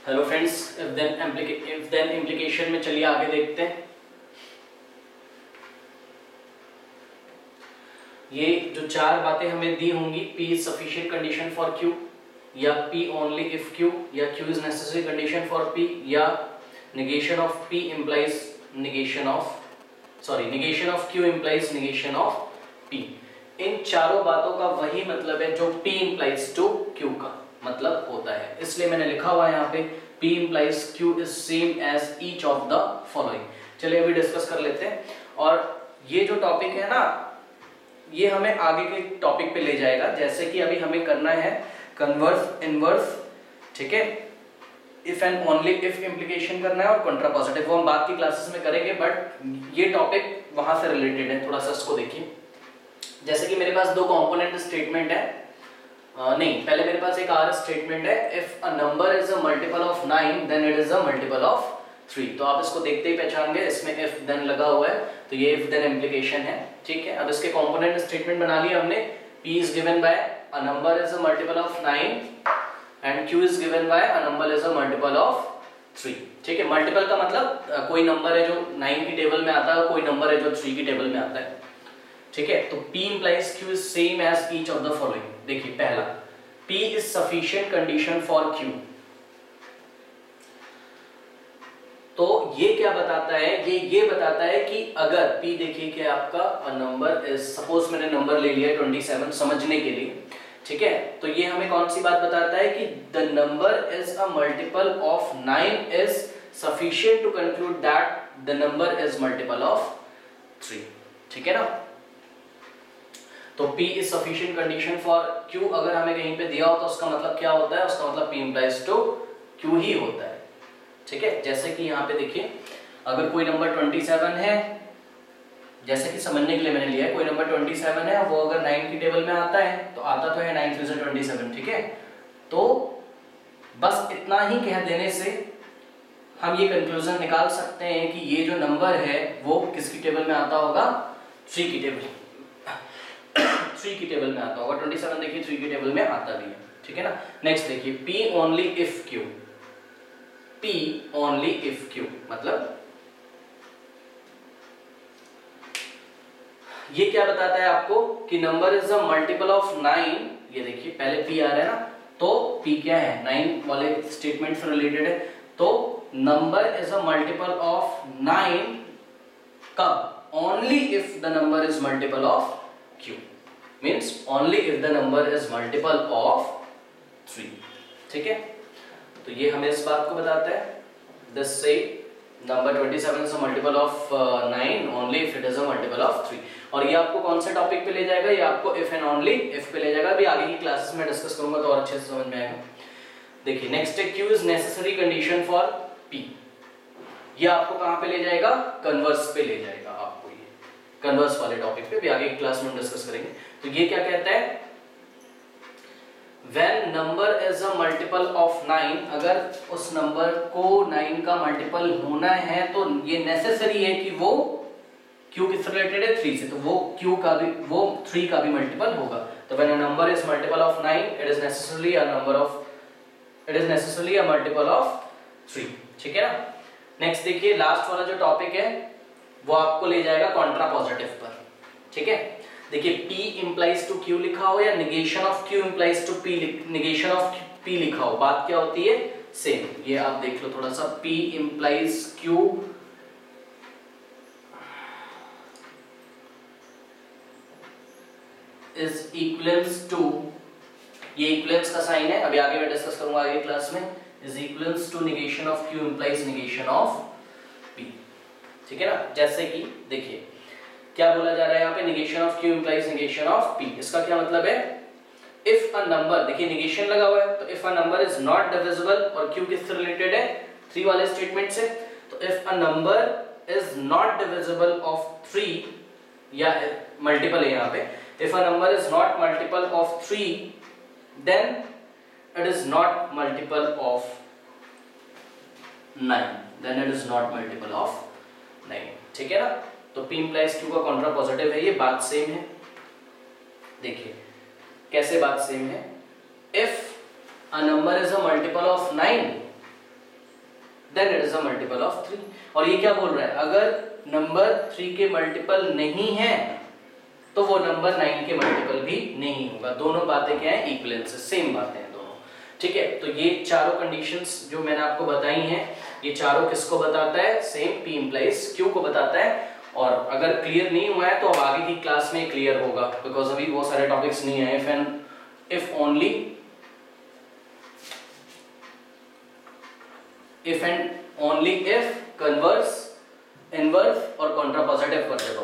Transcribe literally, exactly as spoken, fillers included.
Hello friends, if then if then implication में चलिए आगे देखते हैं। ये जो चार बातें हमें दी होंगी, P is sufficient condition for Q, या P ओनली इफ Q, या Q is necessary condition for P, या negation of P implies negation of sorry negation of Q implies negation of P। इन चारों बातों का वही मतलब है जो P implies to Q का मतलब होता है, इसलिए मैंने लिखा हुआ है यहाँ पे P implies Q is same as each of the following। चलिए अभी डिस्कस कर लेते हैं। और ये जो टॉपिक है ना, ये हमें आगे के टॉपिक पे ले जाएगा। जैसे कि अभी हमें करना है कन्वर्स इनवर्स, ठीक है, if and only if implication करना है और कॉन्ट्रापोजिटिव, वो हम बाद की क्लासेस में करेंगे, बट ये टॉपिक वहां से रिलेटेड है। थोड़ा सा इसको देखिए। जैसे कि मेरे पास दो कंपोनेंट स्टेटमेंट है, Uh, नहीं, पहले मेरे पास एक आर स्टेटमेंट है, if a number is a multiple of nine then it is a multiple of three. तो आप इसको देखते ही पहचान गए, इसमें इफ देन लगा हुआ है, तो ये इफ देन इम्प्लीकेशन है, ठीक है। अब इसके कंपोनेंट स्टेटमेंट बना लिया हमने। P is given by a number is a multiple of nine and Q is given by a number is a multiple of three, ठीक है। मल्टीपल का मतलब uh, कोई नंबर है जो नाइन की टेबल में आता है, कोई नंबर है जो थ्री की टेबल में आता है, ठीक है। तो P implies Q is same as each of the following। देखिए पहला, P is sufficient condition for Q। तो ये क्या बताता है, ये ये बताता है कि अगर P देखिए कि आपका नंबर इज, सपोज मैंने नंबर ले लिया सत्ताईस समझने के लिए, ठीक है। तो ये हमें कौन सी बात बताता है कि the number is a multiple of nine is sufficient to conclude that the number is multiple of three, ठीक है ना। तो P is sufficient condition for Q अगर हमें कहीं पे दिया हो तो उसका मतलब क्या होता है, उसका मतलब P implies to Q ही होता है, ठीक है। जैसे कि यहाँ पे देखिए, अगर कोई नंबर सत्ताईस है, जैसे कि समझने के लिए मैंने लिया है, कोई नंबर सत्ताईस है, वो अगर नाइन की टेबल में आता है तो आता तो है नाइन थ्री से ट्वेंटी सेवन, ठीक है। तो बस इतना ही कह देने से हम ये कंक्लूजन निकाल सकते हैं कि ये जो नंबर है वो किसकी टेबल में आता होगा, थ्री की टेबल थ्री की टेबल में आता होगा। सत्ताईस देखिए थ्री की टेबल में आता भी है, ठीक है ना। नेक्स्ट देखिए, P only if Q, P only if Q मतलब ये क्या बताता है आपको कि number is a multiple of nine. ये देखिए पहले P आ रहा है ना, तो P क्या है, नाइन वाले स्टेटमेंट से रिलेटेड है। तो number is a multiple of nine कब, only if the number is multiple of Q, means only if the number is multiple of three, ठीक है। तो ये हमें इस बात को बताता है, this say number सत्ताईस is a multiple of nine only if it is a multiple of three. और ये आपको कौन से टॉपिक पे ले जाएगा, ये आपको if and only if पे ले जाएगा। अभी आगे की क्लासेस में डिस्कस करूंगा तो और अच्छे से समझ में आएगा। देखिए नेक्स्ट है, Q is necessary condition for P। ये आपको कहां पे ले जाएगा, कन्वर्स पे ले जाएगा आपको, ये कन्वर्स वाले टॉपिक पे भी आगे की क्लास में डिस्कस करेंगे। तो ये क्या कहता है, when number is a multiple of nine, अगर उस नंबर को नाइन का मल्टीपल होना है तो ये नेसेसरी है कि वो Q किससे रिलेटेड है, थ्री से, तो वो Q का भी, वो थ्री का भी मल्टीपल होगा। तो when a number is multiple of nine, it is necessarily a number of it is necessarily a multiple of three, ठीक है ना। नेक्स्ट देखिए, लास्ट वाला जो टॉपिक है वो आपको ले जाएगा कॉन्ट्रापोजिटिव पर, ठीक है। देखिए P implies to Q लिखा हो या negation of Q implies to P, negation of P लिखा हो, बात क्या होती है, सेम। ये आप देख लो थोड़ा सा, P implies Q is equivalence to, ये इक्विवेलेंस का साइन है, अभी आगे मैं डिस्कस करूंगा आगे क्लास में, is equivalence to negation of Q implies negation of P, ठीक है ना। जैसे कि देखिए क्या बोला जा रहा है यहाँ पे, negation of Q implies negation of P। इसका क्या मतलब है, if a number, देखिए negation लगा हुआ है, तो if a number is not divisible, और Q किससे रिलेटेड है, थ्री वाले स्टेटमेंट से, तो if a number is not divisible of three, या मल्टीपल है यहाँ पे, if a number is not multiple of three then it is not multiple of nine, then it is not multiple of nine, ठीक है ना। तो P implies Q का contrapositive है, ये बात सेम है। देखिए कैसे बात सेम है, if a number is a multiple of nine then it is a multiple of three. और ये क्या बोल रहा है, अगर नंबर थ्री के मल्टीपल नहीं है तो वो नंबर नाइन के मल्टीपल भी नहीं होगा। दोनों बातें क्या है, इक्विवेलेंस, सेम बातें हैं दोनों, ठीक है। तो ये चारों कंडीशंस जो मैंने आपको बताई हैं, ये चारों किसको बताता है, सेम P इंप्लाइज Q को बताता है। और अगर क्लियर नहीं हुआ है तो अब आगे की क्लास में क्लियर होगा, बिकॉज अभी बहुत सारे टॉपिक्स नहीं है। If and if only if and only if, converse, inverse और कॉन्ट्रापोजिटिव करते